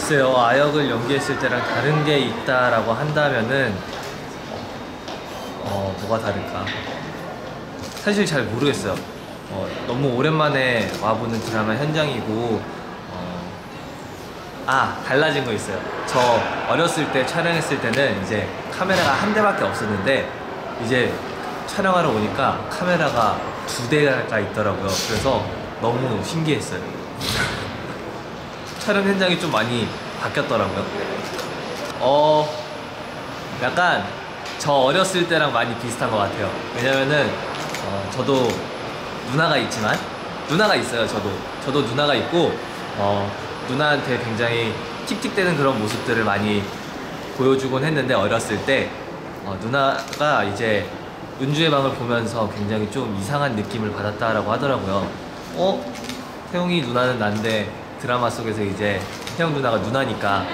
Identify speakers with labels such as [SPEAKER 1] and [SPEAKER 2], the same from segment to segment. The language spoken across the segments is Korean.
[SPEAKER 1] 글쎄요, 아역을 연기했을 때랑 다른 게 있다라고 한다면은 뭐가 다를까? 사실 잘 모르겠어요. 너무 오랜만에 와보는 드라마 현장이고 달라진 거 있어요. 저 어렸을 때 촬영했을 때는 이제 카메라가 한 대밖에 없었는데 이제 촬영하러 오니까 카메라가 2대가 있더라고요. 그래서 너무 신기했어요. 촬영 현장이 좀 많이 바뀌었더라고요. 약간 저 어렸을 때랑 많이 비슷한 것 같아요. 왜냐면은 저도 누나가 있지만 누나가 있어요. 저도 누나가 있고 누나한테 굉장히 틱틱대는 그런 모습들을 많이 보여주곤 했는데 어렸을 때 누나가 이제 은주의 방을 보면서 굉장히 좀 이상한 느낌을 받았다라고 하더라고요. 태용이 누나는 난데 드라마 속에서 이제 태용 누나가 누나니까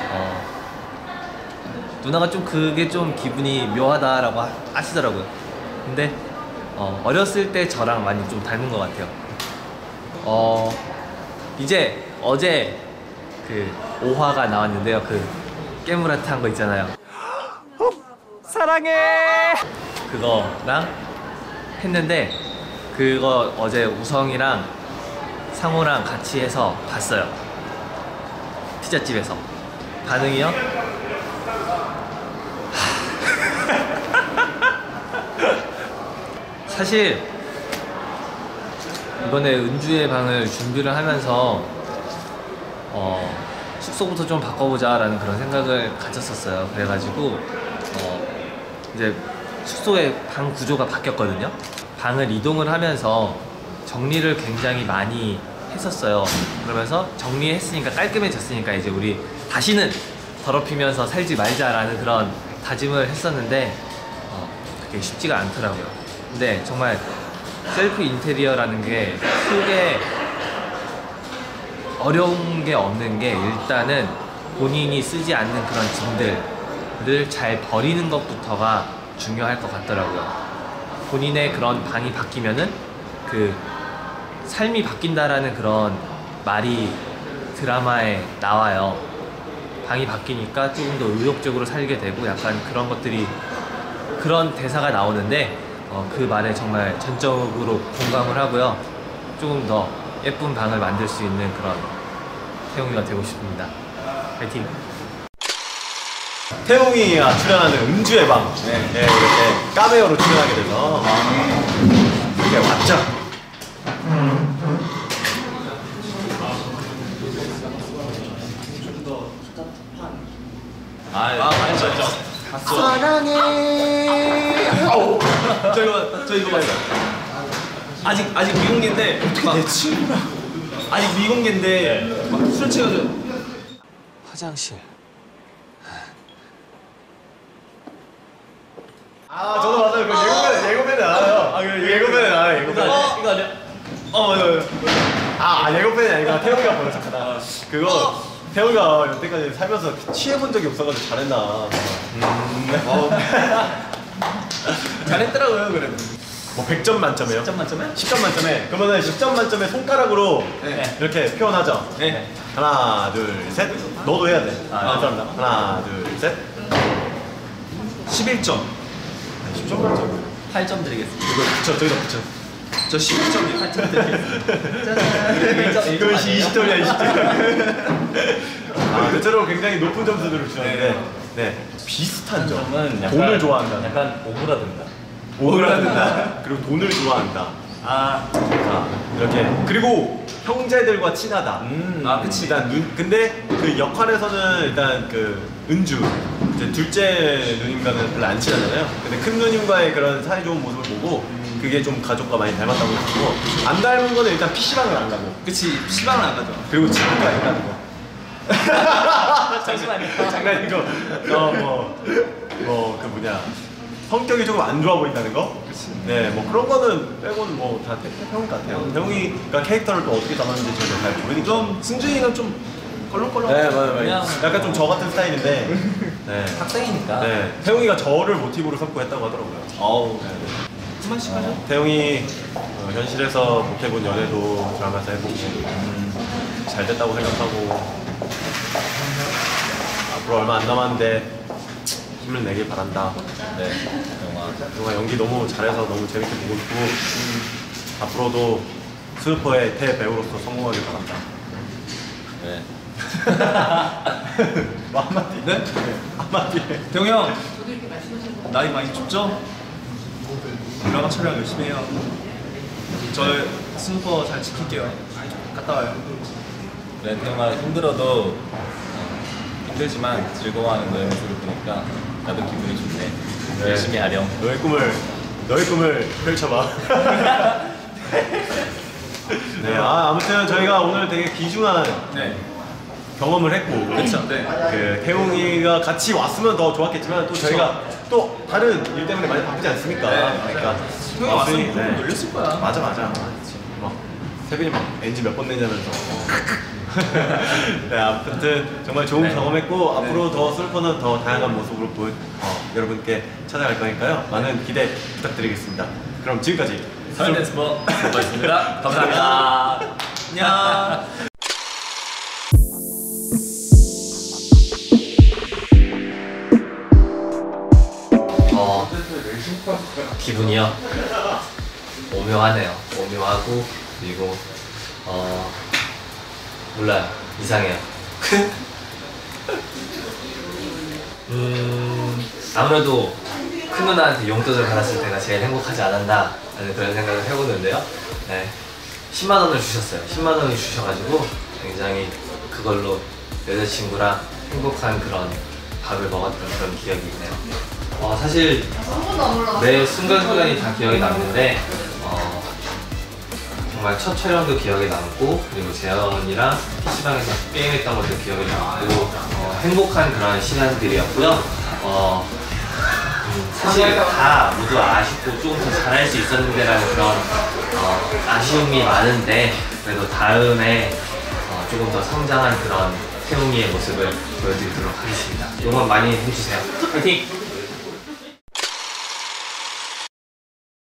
[SPEAKER 1] 누나가 좀 그게 좀 기분이 묘하다라고 하시더라고요. 근데 어렸을 때 저랑 많이 좀 닮은 것 같아요. 이제 어제 그 5화가 나왔는데요. 그 깨물아트 한 거 있잖아요. 사랑해! 그거랑 했는데 그거 어제 우성이랑 상호랑 같이 해서 봤어요. 피자집에서. 반응이요? 사실 이번에 은주의 방을 준비를 하면서 숙소부터 좀 바꿔보자 라는 그런 생각을 가졌었어요. 그래가지고 이제 숙소의 방 구조가 바뀌었거든요. 방을 이동을 하면서 정리를 굉장히 많이 했었어요. 그러면서 정리했으니까 깔끔해졌으니까 이제 우리 다시는 더럽히면서 살지 말자라는 그런 다짐을 했었는데 그게 쉽지가 않더라고요. 근데 정말 셀프 인테리어라는 게 크게 어려운 게 없는 게 일단은 본인이 쓰지 않는 그런 짐들을 잘 버리는 것부터가 중요할 것 같더라고요. 본인의 그런 방이 바뀌면은 그 삶이 바뀐다라는 그런 말이 드라마에 나와요. 방이 바뀌니까 조금 더 의욕적으로 살게 되고 약간 그런 것들이 그런 대사가 나오는데 그 말에 정말 전적으로 공감을 하고요. 조금 더 예쁜 방을 만들 수 있는 그런 태용이가 되고 싶습니다. 파이팅!
[SPEAKER 2] 태용이가 출연하는 음주의 방 이렇게 카메오로 출연하게 돼서 이렇게 왔죠. 알죠. 사랑해. 저 이거 봤어요. 아직 미공개인데 어떻게 내 친구라? 아직 미공개인데 막 술 취해가지고
[SPEAKER 1] 화장실.
[SPEAKER 2] 저도 맞아요. 그 예고편에 나와요. 그 예고편에 나와요. 예고편에.
[SPEAKER 3] 이거 아니야?
[SPEAKER 2] 맞아요. 예고편이 아니라 태용이가 보여 잠깐. 그거 태용이가 여태까지 살면서 취해본 적이 없어가지고 잘했나.
[SPEAKER 3] 잘했더라고요, 그래도.
[SPEAKER 2] 뭐 100점 만점이에요?
[SPEAKER 3] 10점 만점에?
[SPEAKER 2] 10점 만점에. 그러면 10점 만점에 손가락으로 이렇게 표현하죠?
[SPEAKER 3] 네.
[SPEAKER 2] 하나, 둘, 셋. 너도 해야 돼. 감사합니다. 하나, 둘, 셋.
[SPEAKER 3] 11점.
[SPEAKER 2] 10점 만점.
[SPEAKER 3] 8점 드리겠습니다.
[SPEAKER 2] 이거 붙여, 저기다 붙여.
[SPEAKER 3] 저 11점이요. 8점 드리겠습니다. 짜잔.
[SPEAKER 2] 그것이 20점이야, 20점. 대체로 굉장히 높은 점수들을 주셨는데, 비슷한 점. 돈을 좋아한다.
[SPEAKER 3] 약간 오그라든다.
[SPEAKER 2] 오그라든다. 그리고 돈을 좋아한다. 자, 이렇게. 그리고 형제들과 친하다.
[SPEAKER 3] 그치.
[SPEAKER 2] 일단 근데 그 역할에서는 일단 그 은주, 이제 둘째 누님과는 별로 안 친하잖아요. 근데 큰 누님과의 그런 사이좋은 모습을 보고 그게 좀 가족과 많이 닮았다고 했고, 안 닮은 거는 일단 PC방을 안 가고.
[SPEAKER 3] 그치, PC방은 안 가죠.
[SPEAKER 2] 그리고 집도 안 가는 거.
[SPEAKER 3] 잠시만요.
[SPEAKER 2] 장난이고, 그 뭐냐, 성격이 조금 안 좋아 보인다는 거? 그치. 네, 뭐 그런 거는 빼고는 뭐 다 태용이 같아요. 태용이가 캐릭터를 또 어떻게 담았는지 저희가 잘 모르니까.
[SPEAKER 3] 좀 승준이는 좀 껄렁껄렁.
[SPEAKER 2] 네, 맞아요. 약간 좀 저 같은 스타일인데,
[SPEAKER 3] 학생이니까.
[SPEAKER 2] 태용이가 저를 모티브로 삼고 했다고 하더라고요.
[SPEAKER 3] 어우. 그만씩 하죠.
[SPEAKER 2] 태용이 현실에서 못해본 연애도 드라마에서 해보고 잘 됐다고 생각하고 앞으로 얼마 안 남았는데 힘을 내길 바란다.
[SPEAKER 4] 네, 영화.
[SPEAKER 2] 영화 연기 너무 잘해서 너무 재밌게 보고 있고 앞으로도 스누퍼의 대배우로서 성공하길 바란다.
[SPEAKER 4] 네.
[SPEAKER 2] 뭐 한마디?
[SPEAKER 3] 네?
[SPEAKER 2] 한마디.
[SPEAKER 3] 대웅 형 나이 많이 춥죠? 드라마 촬영 열심히 해요. 저 스누퍼 잘 지킬게요. 갔다 와요.
[SPEAKER 4] 네, 태영아 힘들어도 힘들지만 즐거워하는 너의 모습을 보니까 나도 기분이 좋네.
[SPEAKER 2] 네.
[SPEAKER 4] 열심히 하렴.
[SPEAKER 2] 너의 꿈을 펼쳐봐. 네, 아무튼 저희가 오늘 되게 귀중한
[SPEAKER 3] 네.
[SPEAKER 2] 경험을 했고,
[SPEAKER 3] 그쵸, 네.
[SPEAKER 2] 그 태웅이가 같이 왔으면 더 좋았겠지만 또 저희가 또 다른 일 때문에 많이 바쁘지 않습니까?
[SPEAKER 3] 네,
[SPEAKER 2] 그러니까
[SPEAKER 3] 태웅이 왔으면
[SPEAKER 2] 네.
[SPEAKER 3] 네. 놀렸을 거야.
[SPEAKER 2] 맞아. 막 세빈이 막 엔진 몇 번 내냐면서. 네, 아무튼 정말 좋은
[SPEAKER 3] 네.
[SPEAKER 2] 경험했고 앞으로 더 슬퍼는 더 다양한 모습으로 여러분께 찾아갈 거니까요. 많은 기대 부탁드리겠습니다. 그럼 지금까지
[SPEAKER 4] 서울댄스버 수고하셨습니다. 감사합니다.
[SPEAKER 3] 안녕.
[SPEAKER 1] 기분이요? 오묘하네요. 오묘하고 그리고 몰라요. 이상해요. 아무래도 큰 누나한테 용돈을 받았을 때가 제일 행복하지 않았나 라는 그런 생각을 해보는데요. 네, 10만 원을 주셨어요. 10만 원을 주셔가지고 굉장히 그걸로 여자친구랑 행복한 그런 밥을 먹었던 그런 기억이 있네요. 사실 매 순간순간이 다 기억이 남는데 정말 첫 촬영도 기억에 남고 그리고 재현이랑 PC방에서 게임했던 것도 기억에 남고 행복한 그런 시간들이었고요. 사실 다 모두 아쉽고 조금 더 잘할 수 있었는데 라는 그런 아쉬움이 많은데 그래도 다음에 조금 더 성장한 그런 태웅이의 모습을 보여드리도록 하겠습니다. 응원 많이 해주세요. 화이팅!